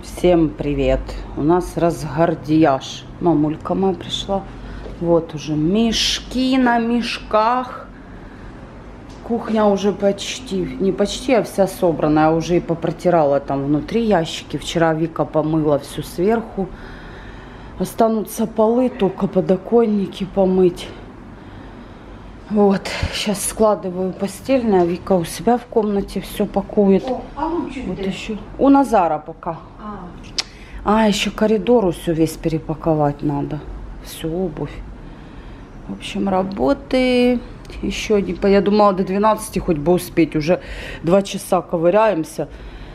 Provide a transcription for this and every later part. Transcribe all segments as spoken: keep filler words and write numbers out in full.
Всем привет! У нас разгардияж. Мамулька моя пришла. Вот уже мешки на мешках. Кухня уже почти, не почти, а вся собранная. Уже и попротирала там внутри ящики. Вчера Вика помыла всю сверху. Останутся полы, только подоконники помыть. Вот, сейчас складываю постельное. Вика у себя в комнате все пакует. О, а лучше вот где? еще. У Назара пока. А. а, еще коридору все весь перепаковать надо. Всю обувь. В общем, работы еще не... Я думала, до двенадцати хоть бы успеть. Уже два часа ковыряемся.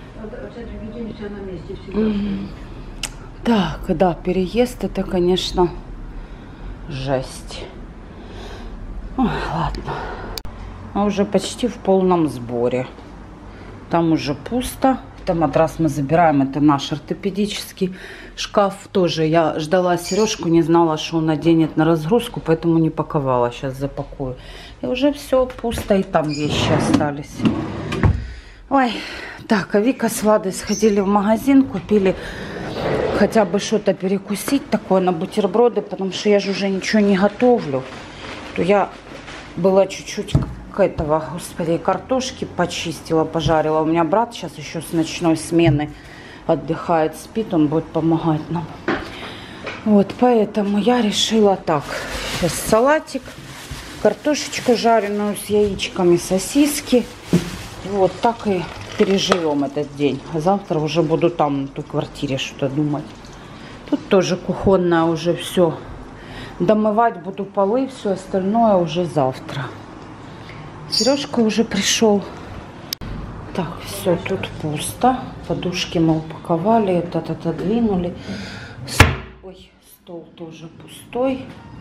Так, да, переезд это, конечно, жесть. Ой, ладно. А уже почти в полном сборе. Там уже пусто. Это матрас мы забираем. Это наш ортопедический шкаф. Тоже я ждала Сережку, не знала, что он наденет на разгрузку, поэтому не паковала. Сейчас запакую. И уже все пусто. И там вещи остались. Ой. Так, а Вика с Владой сходили в магазин, купили хотя бы что-то перекусить такое на бутерброды, потому что я же уже ничего не готовлю. То я была чуть-чуть к этого, господи, картошки почистила, пожарила. У меня брат сейчас еще с ночной смены отдыхает, спит, он будет помогать нам. Вот, поэтому я решила так. Сейчас салатик, картошечку жареную с яичками, сосиски. Вот так и переживем этот день. А завтра уже буду там, на той квартире, что-то думать. Тут тоже кухонное уже все. Домывать буду полы, все остальное уже завтра. Сережка уже пришел. Так, все, тут пусто. Подушки мы упаковали, этот отодвинули. Ой, стол тоже пустой.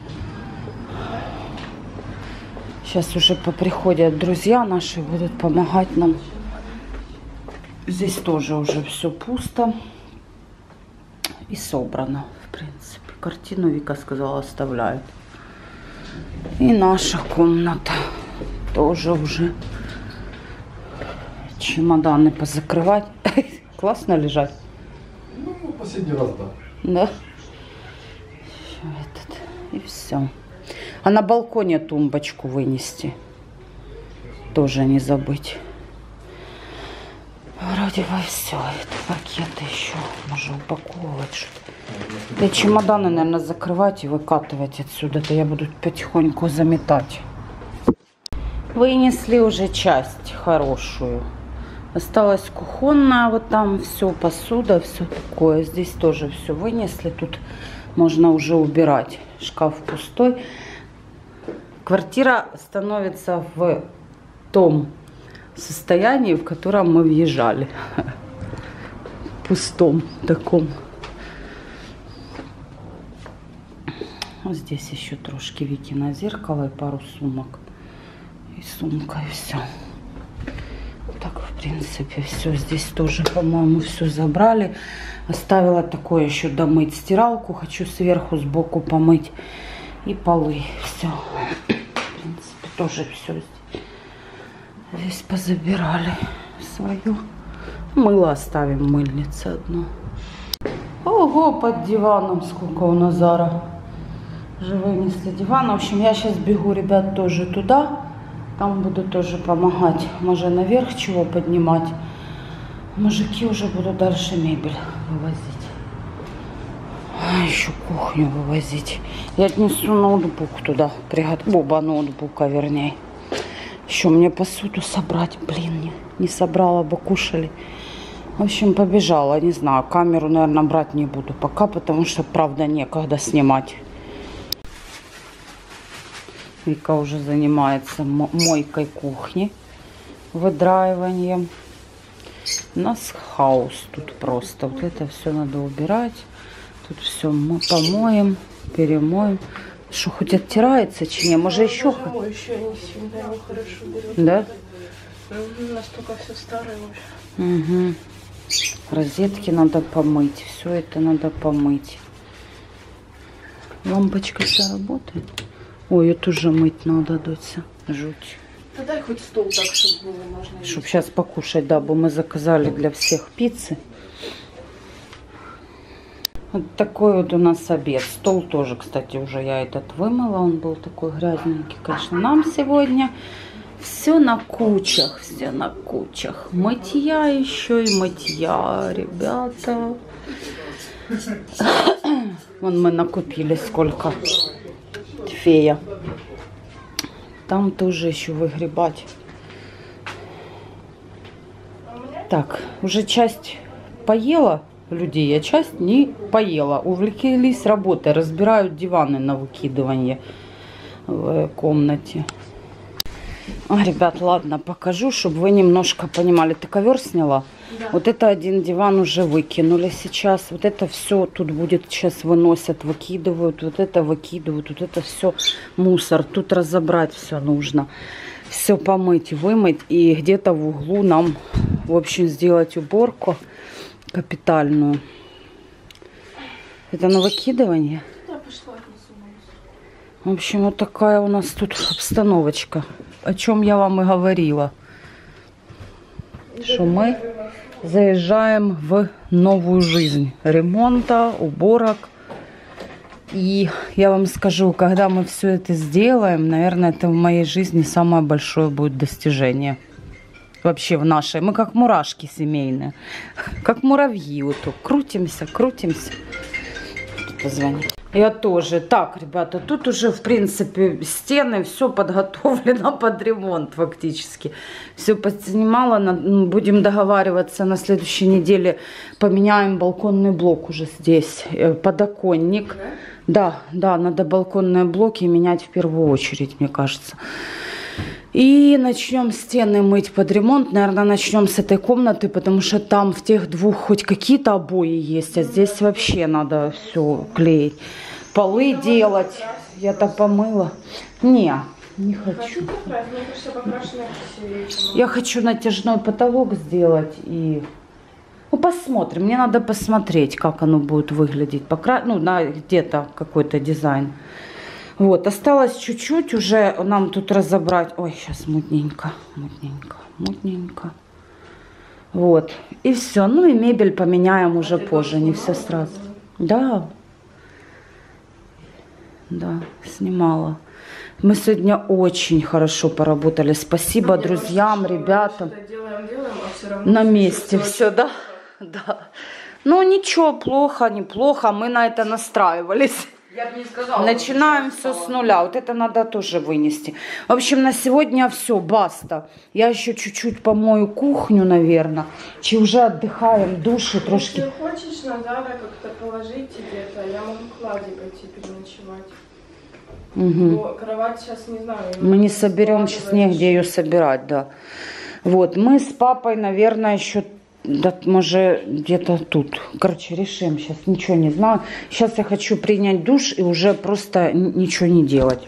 Сейчас уже поприходят друзья наши, будут помогать нам. Здесь тоже уже все пусто и собрано, в принципе. Картину Вика сказала, оставляет. И наша комната тоже уже. Чемоданы позакрывать. Классно лежать. Ну, последний раз, да. Да. Этот. И все. А на балконе тумбочку вынести. Тоже не забыть. Вроде бы все. Это пакеты еще. Можно упаковывать что-то. Да чемоданы, наверное, закрывать и выкатывать отсюда. То я буду потихоньку заметать. Вынесли уже часть хорошую. Осталась кухонная. Вот там все, посуда, все такое. Здесь тоже все вынесли. Тут можно уже убирать. Шкаф пустой. Квартира становится в том состоянии, в котором мы въезжали. Пустом таком. Здесь еще трошки Викино зеркало и пару сумок. И сумка, и все. Так, в принципе, все. Здесь тоже, по-моему, все забрали. Оставила такое еще домыть стиралку. Хочу сверху, сбоку помыть. И полы. Все. В принципе, тоже все здесь. Здесь позабирали свое. Мыло оставим в мыльнице одно. Ого, под диваном сколько у Назара. Уже вынесли диван. В общем, я сейчас бегу, ребят, тоже туда. Там буду тоже помогать. Может, наверх чего поднимать. Мужики уже будут дальше мебель вывозить. А еще кухню вывозить. Я отнесу ноутбук туда. Приготовлю. Оба ноутбука, вернее. Еще мне посуду собрать. Блин, не, не собрала бы, кушали. В общем, побежала. Не знаю, камеру, наверное, брать не буду пока, потому что, правда, некогда снимать. Вика уже занимается мойкой кухни, выдраиванием. У нас хаос тут просто. Вот это все надо убирать. Тут все помоем, перемоем. Что, хоть оттирается, чи не? Может, еще? Еще не всегда его хорошо берет. Да? Настолько все старое уже. Угу. Розетки надо помыть. Все это надо помыть. Лампочка вся работает. Ой, это уже мыть надо, доця. Жуть. Да дай хоть стол так, чтобы было можно. Чтобы сейчас покушать, да, бы мы заказали для всех пиццы. Вот такой вот у нас обед. Стол тоже, кстати, уже я этот вымыла. Он был такой грязненький. Конечно, нам сегодня все на кучах. Все на кучах. Мытья еще и мытья, ребята. Вон мы накупили сколько. Фея. Там тоже еще выгребать. Так, уже часть поела людей, а часть не поела. Увлеклись работой, разбирают диваны на выкидывание в комнате. А, ребят, ладно, покажу, чтобы вы немножко понимали. Ты ковер сняла? Да. Вот это один диван уже выкинули сейчас. Вот это все тут будет сейчас выносят, выкидывают. Вот это выкидывают. Вот это все мусор. Тут разобрать все нужно. Все помыть, вымыть. И где-то в углу нам, в общем, сделать уборку капитальную. Это на выкидывание? Да, пошла. В общем, вот такая у нас тут обстановочка. О чем я вам и говорила. Что мы заезжаем в новую жизнь. Ремонта, уборок. И я вам скажу, когда мы все это сделаем, наверное, это в моей жизни самое большое будет достижение. Вообще в нашей. Мы как мурашки семейные. Как муравьи. Вот тут крутимся, крутимся. Кто-то звонит. Я тоже. Так, ребята, тут уже, в принципе, стены, все подготовлено под ремонт фактически. Все подснимала. Будем договариваться на следующей неделе. Поменяем балконный блок уже здесь. Подоконник. Да, да, надо балконные блоки менять в первую очередь, мне кажется. И начнем стены мыть под ремонт. Наверное, начнем с этой комнаты, потому что там в тех двух хоть какие-то обои есть, а здесь вообще надо все клеить. Полы делать. Я-то помыла. Не, не хочу. Я хочу натяжной потолок сделать и... Ну, посмотрим. Мне надо посмотреть, как оно будет выглядеть. Покра... Ну, на где-то какой-то дизайн. Вот, осталось чуть-чуть уже нам тут разобрать. Ой, сейчас мутненько, мутненько, мутненько. Вот, и все. Ну и мебель поменяем уже позже, не все сразу. Да, да, снимала. Мы сегодня очень хорошо поработали. Спасибо друзьям, ребятам. На месте все, да? Да. Ну ничего, плохо, неплохо. Мы на это настраивались. Я бы не сказала. Начинаем все с нуля. Вот это надо тоже вынести. В общем, на сегодня все, баста. Я еще чуть-чуть помою кухню, наверное. Чи уже отдыхаем, душу трошки. Если хочешь, надо как-то положить тебе-то. Я могу к Ладе пойти переночевать. Угу. Кровать сейчас не знаю. Мы не соберем, сейчас негде ее собирать, да. Вот, мы с папой, наверное, еще... Да, может, где-то тут. Короче, решим. Сейчас ничего не знаю. Сейчас я хочу принять душ и уже просто ничего не делать.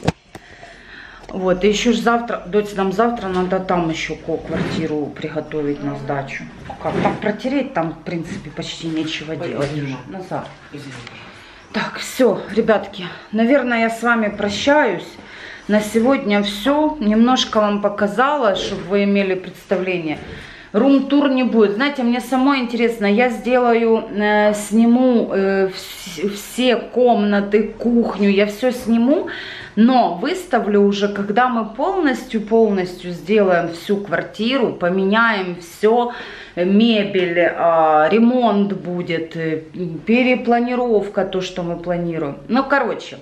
Вот, и еще ж завтра, дочь, нам завтра надо там еще квартиру приготовить на сдачу. Как там протереть, там, в принципе, почти нечего делать уже. Назад. Так, все, ребятки, наверное, я с вами прощаюсь. На сегодня все. Немножко вам показала, чтобы вы имели представление. Рум-тур не будет. Знаете, мне самой интересно, я сделаю, э, сниму э, вс все комнаты, кухню, я все сниму, но выставлю уже, когда мы полностью-полностью сделаем всю квартиру, поменяем все, мебель, э, ремонт будет, э, перепланировка, то, что мы планируем. Ну, короче...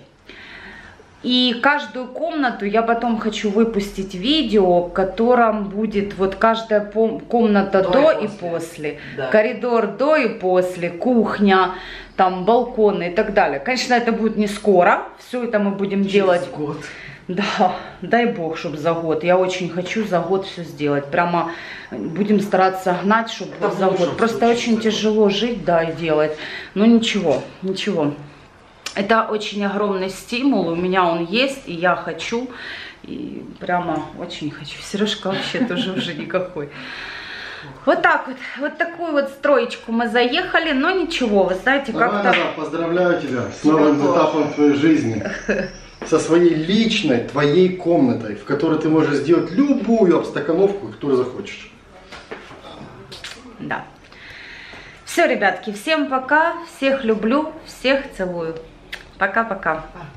И каждую комнату я потом хочу выпустить видео, в котором будет вот каждая комната до, до и после, после. Да. Коридор до и после, кухня, там балконы и так далее. Конечно, это будет не скоро, все это мы будем Через делать. Год. Да, дай бог, чтобы за год. Я очень хочу за год все сделать. Прямо будем стараться гнать, чтобы да, за год. Просто очень тяжело жить, да, и делать. Но ничего, ничего. Это очень огромный стимул, у меня он есть, и я хочу, и прямо очень хочу. Сережка вообще тоже уже никакой. Вот так вот, вот такую вот строечку мы заехали, но ничего, вы знаете, как-то... Поздравляю тебя с новым этапом твоей жизни, со своей личной твоей комнатой, в которой ты можешь сделать любую обстакановку, которую захочешь. Да. Все, ребятки, всем пока, всех люблю, всех целую. Пока-пока.